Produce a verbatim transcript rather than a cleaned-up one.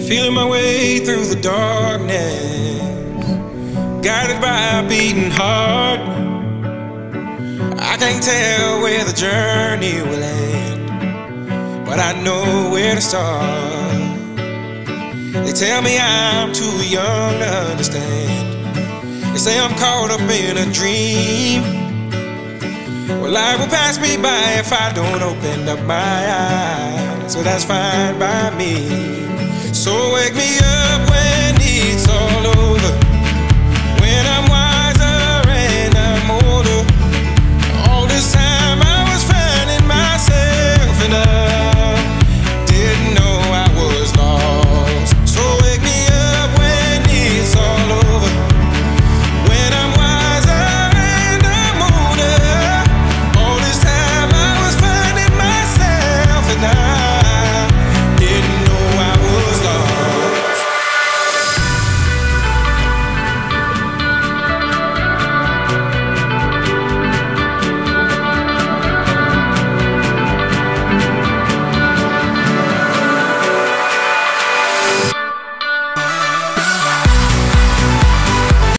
Feeling my way through the darkness, guided by a beating heart. I can't tell where the journey will end, but I know where to start. They tell me I'm too young to understand. They say I'm caught up in a dream. Well, life will pass me by if I don't open up my eyes, so that's fine by me. So wake me up when it's all over.